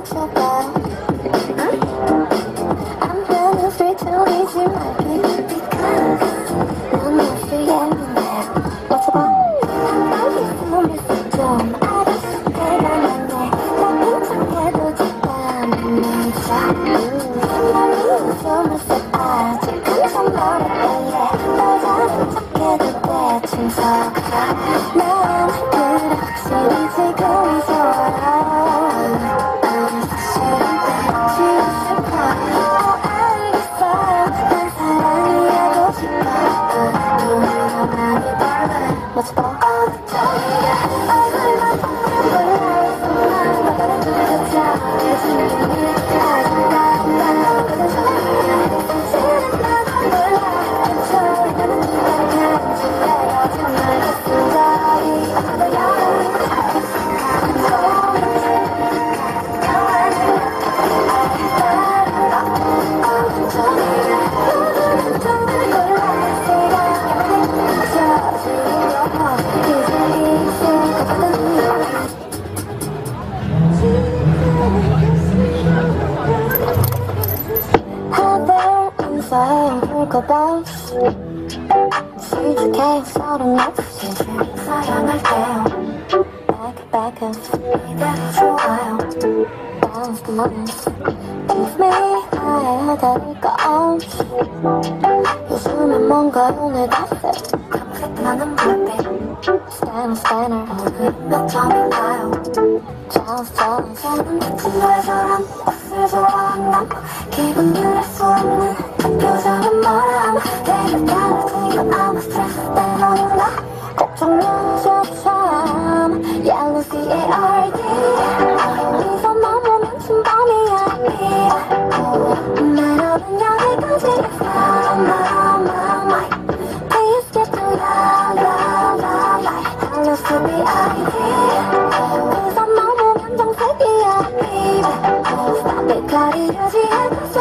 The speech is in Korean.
요즘은 뭔가 오늘 닿았어 나는 불빛 스캐너 몇 점인가요 Jealous 저는 같은 거에 저런 옷을 좋아한다 기분을 알 수 없는 그 표정은 뭐람 내가 따라주니까 아무 스트레스 때문인가 걱정요조참 Yellow C-A-R-D 어디서 머무면 침범이야 나로는 여기까지 Please get to Hello C-B-I-D 그래서 머무면 정색이야 Stop it 가리려지 않고